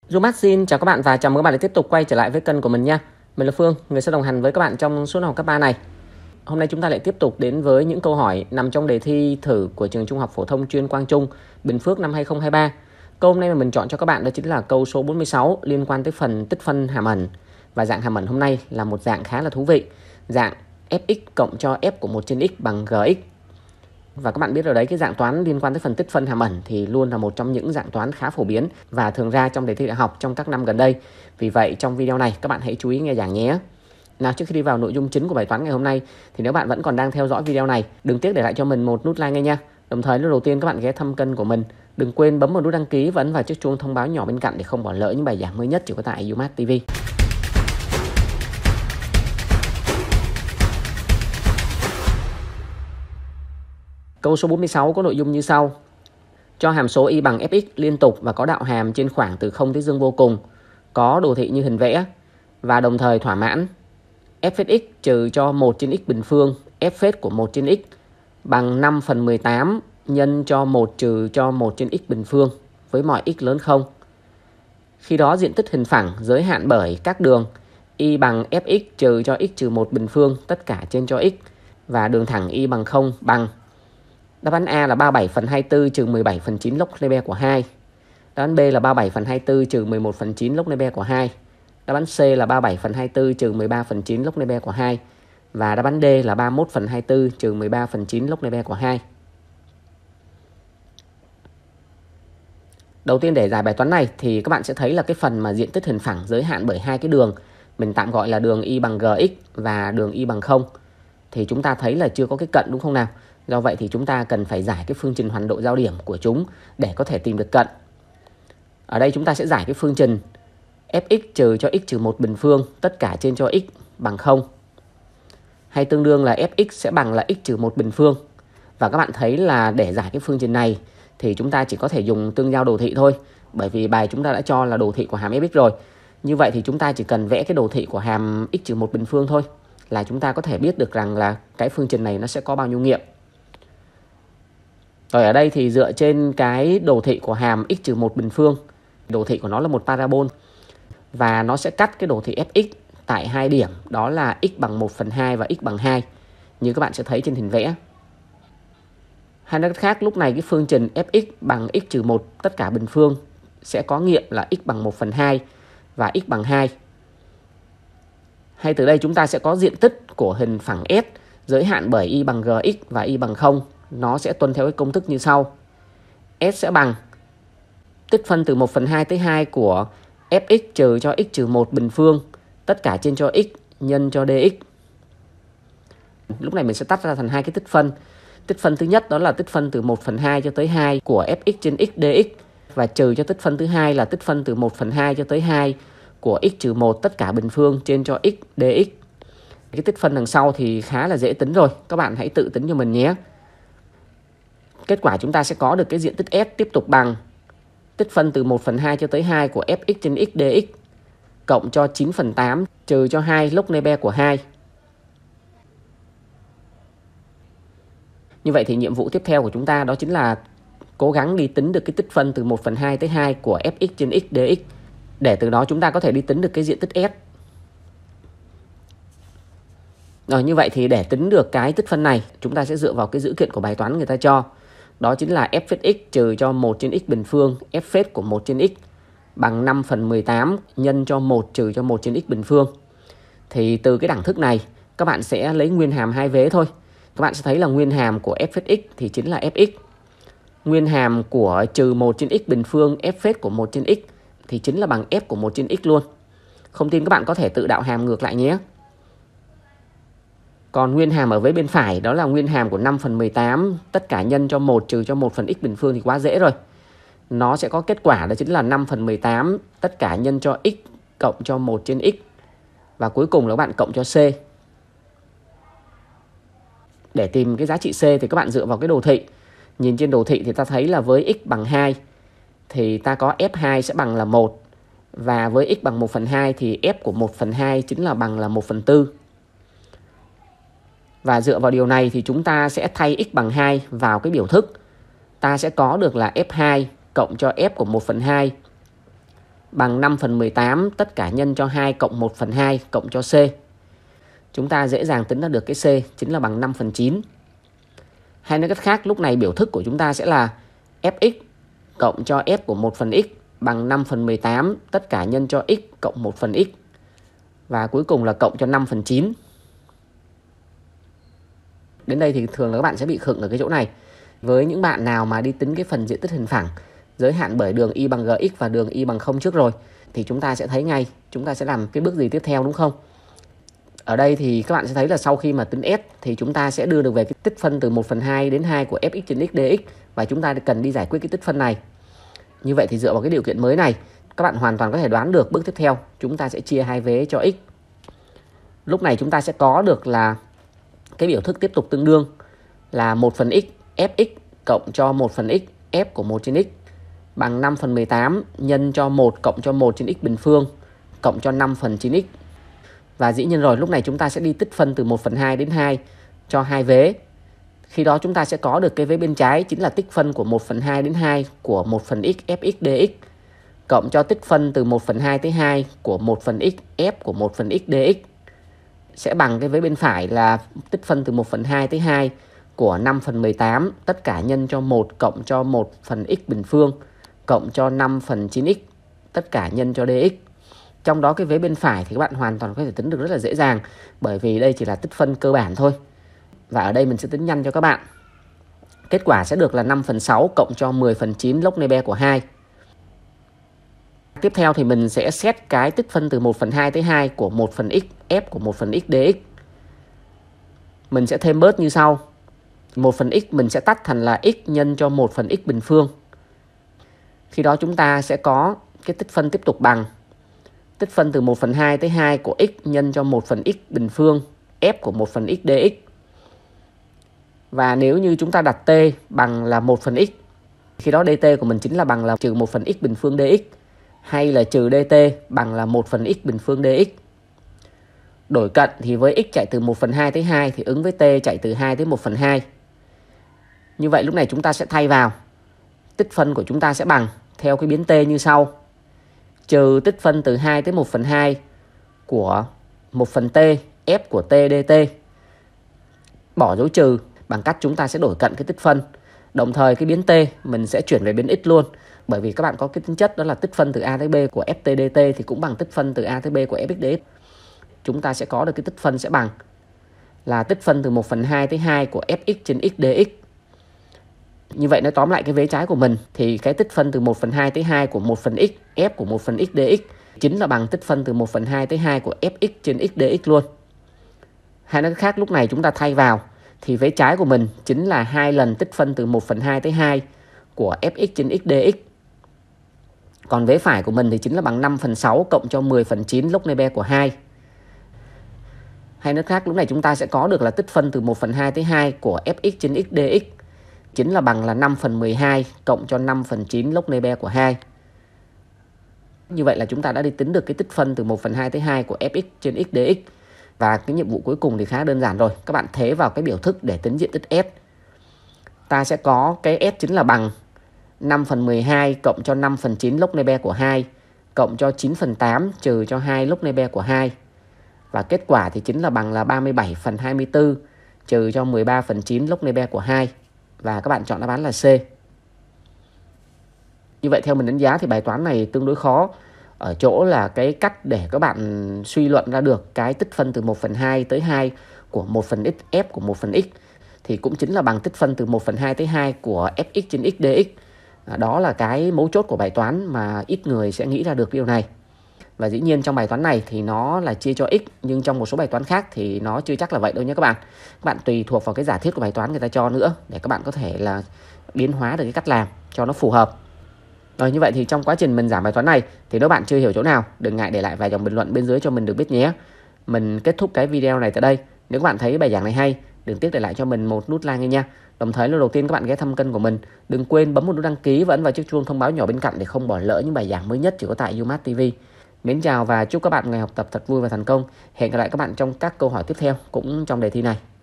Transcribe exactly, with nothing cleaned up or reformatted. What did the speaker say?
Zumat xin chào các bạn và chào mừng các bạn đã tiếp tục quay trở lại với kênh của mình nha. Mình là Phương, người sẽ đồng hành với các bạn trong suốt năm học cấp ba này. Hôm nay chúng ta lại tiếp tục đến với những câu hỏi nằm trong đề thi thử của trường Trung học phổ thông chuyên Quang Trung, Bình Phước năm hai không hai ba. Câu hôm nay mà mình chọn cho các bạn đó chính là câu số bốn mươi sáu liên quan tới phần tích phân hàm ẩn. Và dạng hàm ẩn hôm nay là một dạng khá là thú vị, dạng fx cộng cho f của một trên x bằng gx. Và các bạn biết rồi đấy, cái dạng toán liên quan tới phần tích phân hàm ẩn thì luôn là một trong những dạng toán khá phổ biến và thường ra trong đề thi đại học trong các năm gần đây. Vì vậy trong video này các bạn hãy chú ý nghe giảng nhé. Nào, trước khi đi vào nội dung chính của bài toán ngày hôm nay thì nếu bạn vẫn còn đang theo dõi video này, đừng tiếc để lại cho mình một nút like ngay nha. Đồng thời lúc đầu tiên các bạn ghé thăm kênh của mình, đừng quên bấm vào nút đăng ký và ấn vào chiếc chuông thông báo nhỏ bên cạnh để không bỏ lỡ những bài giảng mới nhất chỉ có tại Zumat ti vi. Câu số bốn mươi sáu có nội dung như sau. Cho hàm số y bằng fx liên tục và có đạo hàm trên khoảng từ không tới dương vô cùng, có đồ thị như hình vẽ và đồng thời thỏa mãn f phết x trừ cho một trên x bình phương f phết của một trên x bằng năm phần mười tám nhân cho một trừ cho một trên x bình phương với mọi x lớn không. Khi đó diện tích hình phẳng giới hạn bởi các đường y bằng fx trừ cho x trừ một bình phương tất cả trên cho x và đường thẳng y bằng không bằng. Đáp án A là ba mươi bảy phần hai mươi tư trừ mười bảy phần chín log Lebe của hai. Đáp án B là ba mươi bảy phần hai mươi tư trừ mười một phần chín log Lebe của hai. Đáp án C là ba mươi bảy phần hai mươi tư trừ mười ba phần chín log Lebe của hai. Và đáp án D là ba mươi mốt phần hai mươi tư trừ mười ba phần chín log Lebe của hai. Đầu tiên để giải bài toán này thì các bạn sẽ thấy là cái phần mà diện tích hình phẳng giới hạn bởi hai cái đường, mình tạm gọi là đường y bằng gx và đường y bằng không. Thì chúng ta thấy là chưa có cái cận đúng không nào? Do vậy thì chúng ta cần phải giải cái phương trình hoàn độ giao điểm của chúng để có thể tìm được cận. Ở đây chúng ta sẽ giải cái phương trình fx trừ cho x trừ một bình phương tất cả trên cho x bằng không. Hay tương đương là fx sẽ bằng là x trừ một bình phương. Và các bạn thấy là để giải cái phương trình này thì chúng ta chỉ có thể dùng tương giao đồ thị thôi. Bởi vì bài chúng ta đã cho là đồ thị của hàm fx rồi. Như vậy thì chúng ta chỉ cần vẽ cái đồ thị của hàm x trừ một bình phương thôi là chúng ta có thể biết được rằng là cái phương trình này nó sẽ có bao nhiêu nghiệm. Rồi ở đây thì dựa trên cái đồ thị của hàm x trừ một bình phương, đồ thị của nó là một parabol và nó sẽ cắt cái đồ thị fx tại hai điểm, đó là x bằng một phần hai và x bằng hai, như các bạn sẽ thấy trên hình vẽ. Hay nói cách khác, lúc này cái phương trình fx bằng x trừ một tất cả bình phương sẽ có nghiệm là x bằng một phần hai và x bằng hai. Hay từ đây chúng ta sẽ có diện tích của hình phẳng S giới hạn bởi y bằng gx và y bằng không. Nó sẽ tuân theo cái công thức như sau. S sẽ bằng tích phân từ một phần hai tới hai của fx trừ cho x trừ một bình phương tất cả trên cho x nhân cho dx. Lúc này mình sẽ tách ra thành hai cái tích phân. Tích phân thứ nhất đó là tích phân từ một phần hai cho tới hai của fx trên x dx. Và trừ cho tích phân thứ hai là tích phân từ một phần hai cho tới hai của x trừ một tất cả bình phương trên cho x dx. Cái tích phân đằng sau thì khá là dễ tính rồi. Các bạn hãy tự tính cho mình nhé. Kết quả chúng ta sẽ có được cái diện tích S tiếp tục bằng tích phân từ một phần hai cho tới hai của fx trên x dx cộng cho chín phần tám trừ cho hai log Lebe của hai. Như vậy thì nhiệm vụ tiếp theo của chúng ta đó chính là cố gắng đi tính được cái tích phân từ một phần hai tới hai của fx trên x dx để từ đó chúng ta có thể đi tính được cái diện tích S. Rồi, như vậy thì để tính được cái tích phân này chúng ta sẽ dựa vào cái dữ kiện của bài toán người ta cho. Đó chính là f phết x trừ cho một trên x bình phương f phết của một trên x bằng năm phần mười tám nhân cho một trừ cho một trên x bình phương. Thì từ cái đẳng thức này các bạn sẽ lấy nguyên hàm hai vế thôi. Các bạn sẽ thấy là nguyên hàm của f phết x thì chính là fx. Nguyên hàm của trừ một trên x bình phương f phết của một trên x thì chính là bằng f của một trên x luôn. Không tin các bạn có thể tự đạo hàm ngược lại nhé. Còn nguyên hàm ở vế bên phải đó là nguyên hàm của năm phần mười tám tất cả nhân cho một trừ cho một phần x bình phương thì quá dễ rồi. Nó sẽ có kết quả đó chính là năm phần mười tám tất cả nhân cho x cộng cho một trên x. Và cuối cùng là các bạn cộng cho c. Để tìm cái giá trị c thì các bạn dựa vào cái đồ thị. Nhìn trên đồ thị thì ta thấy là với x bằng hai thì ta có f hai sẽ bằng là một. Và với x bằng một phần hai thì f của một phần hai chính là bằng là một phần tư. Và dựa vào điều này thì chúng ta sẽ thay x bằng hai vào cái biểu thức. Ta sẽ có được là f hai cộng cho f của một phần hai bằng năm phần mười tám tất cả nhân cho hai cộng một phần hai cộng cho C. Chúng ta dễ dàng tính ra được cái C chính là bằng năm phần chín. Hay nói cách khác, lúc này biểu thức của chúng ta sẽ là Fx cộng cho F của một phần x bằng năm phần mười tám tất cả nhân cho x cộng một phần x. Và cuối cùng là cộng cho năm phần chín. Đến đây thì thường là các bạn sẽ bị khựng ở cái chỗ này. Với những bạn nào mà đi tính cái phần diện tích hình phẳng giới hạn bởi đường y bằng gx và đường y bằng không trước rồi, thì chúng ta sẽ thấy ngay chúng ta sẽ làm cái bước gì tiếp theo, đúng không? Ở đây thì các bạn sẽ thấy là sau khi mà tính S thì chúng ta sẽ đưa được về cái tích phân từ một phần hai đến hai của Fx trên x dx, và chúng ta cần đi giải quyết cái tích phân này. Như vậy thì dựa vào cái điều kiện mới này, các bạn hoàn toàn có thể đoán được bước tiếp theo chúng ta sẽ chia hai vế cho x. Lúc này chúng ta sẽ có được là cái biểu thức tiếp tục tương đương là một phần x Fx cộng cho một phần x F của một trên x bằng năm phần mười tám nhân cho một cộng cho một trên x bình phương cộng cho năm phần chín x. Và dĩ nhiên rồi, lúc này chúng ta sẽ đi tích phân từ một phần hai đến hai cho hai vế. Khi đó chúng ta sẽ có được cái vế bên trái chính là tích phân của một phần hai đến hai của một phần x Fx dx cộng cho tích phân từ một phần hai tới hai của một phần x F của một phần x dx sẽ bằng cái vế bên phải là tích phân từ một phần hai tới hai của năm phần mười tám tất cả nhân cho một cộng cho một phần x bình phương cộng cho năm phần chín x tất cả nhân cho dx. Trong đó cái vế bên phải thì các bạn hoàn toàn có thể tính được rất là dễ dàng, bởi vì đây chỉ là tích phân cơ bản thôi. Và ở đây mình sẽ tính nhanh cho các bạn. Kết quả sẽ được là năm phần sáu cộng cho mười phần chín log nebe của hai. Tiếp theo thì mình sẽ xét cái tích phân từ một phần hai tới hai của một phần x F của một phần x dx. Mình sẽ thêm bớt như sau. một phần x mình sẽ tách thành là x nhân cho một phần x bình phương. Khi đó chúng ta sẽ có cái tích phân tiếp tục bằng tích phân từ một phần hai tới hai của x nhân cho một phần x bình phương F của một phần x dx. Và nếu như chúng ta đặt t bằng là một phần x, khi đó dt của mình chính là bằng là trừ một phần x bình phương dx, hay là trừ dt bằng là một phần x bình phương dx. Đổi cận thì với x chạy từ một phần hai tới hai thì ứng với t chạy từ hai tới một phần hai. Như vậy lúc này chúng ta sẽ thay vào. Tích phân của chúng ta sẽ bằng theo cái biến t như sau. Trừ tích phân từ hai tới một phần hai của một phần t F của t dt. Bỏ dấu trừ bằng cách chúng ta sẽ đổi cận cái tích phân. Đồng thời cái biến t mình sẽ chuyển về biến x luôn. Bởi vì các bạn có cái tính chất đó là tích phân từ a tới b của ft dt thì cũng bằng tích phân từ a tới b của fx dx. Chúng ta sẽ có được cái tích phân sẽ bằng là tích phân từ một phần hai tới hai của fx trên x dx. Như vậy nói tóm lại cái vế trái của mình thì cái tích phân từ một phần hai tới hai của một phần x F của một phần x dx chính là bằng tích phân từ một phần hai tới hai của fx trên x dx luôn. Hay nói khác, lúc này chúng ta thay vào thì vế trái của mình chính là hai lần tích phân từ một phần hai tới hai của fx trên x dx. Còn vế phải của mình thì chính là bằng năm phần sáu cộng cho mười phần chín log nebe của hai. Hay nói khác, lúc này chúng ta sẽ có được là tích phân từ một phần hai tới hai của fx trên x dx chính là bằng là năm phần mười hai cộng cho năm phần chín log nebe của hai. Như vậy là chúng ta đã đi tính được cái tích phân từ một phần hai tới hai của fx trên x dx. Và cái nhiệm vụ cuối cùng thì khá đơn giản rồi. Các bạn thế vào cái biểu thức để tính diện tích S. Ta sẽ có cái S chính là bằng năm phần mười hai cộng cho năm phần chín log nebe của hai cộng cho chín phần tám trừ cho hai log nebe của hai. Và kết quả thì chính là bằng là ba mươi bảy phần hai mươi tư trừ cho mười ba phần chín log nebe của hai. Và các bạn chọn đáp án là C. Như vậy theo mình đánh giá thì bài toán này tương đối khó ở chỗ là cái cách để các bạn suy luận ra được cái tích phân từ một phần hai tới hai của một phần x F của một phần x thì cũng chính là bằng tích phân từ một phần hai tới hai của fx trên x dx. À, đó là cái mấu chốt của bài toán mà ít người sẽ nghĩ ra được điều này. Và dĩ nhiên trong bài toán này thì nó là chia cho x, nhưng trong một số bài toán khác thì nó chưa chắc là vậy đâu nhé các bạn. Các bạn tùy thuộc vào cái giả thiết của bài toán người ta cho nữa để các bạn có thể là biến hóa được cái cách làm cho nó phù hợp. Rồi, như vậy thì trong quá trình mình giảm bài toán này thì nếu bạn chưa hiểu chỗ nào, đừng ngại để lại vài dòng bình luận bên dưới cho mình được biết nhé. Mình kết thúc cái video này tại đây. Nếu các bạn thấy bài giảng này hay, đừng tiếc để lại cho mình một nút like nha. Đồng thời lần đầu tiên các bạn ghé thăm kênh của mình, đừng quên bấm một nút đăng ký và ấn vào chiếc chuông thông báo nhỏ bên cạnh để không bỏ lỡ những bài giảng mới nhất chỉ có tại UMass ti vi. Mến chào và chúc các bạn ngày học tập thật vui và thành công. Hẹn gặp lại các bạn trong các câu hỏi tiếp theo cũng trong đề thi này.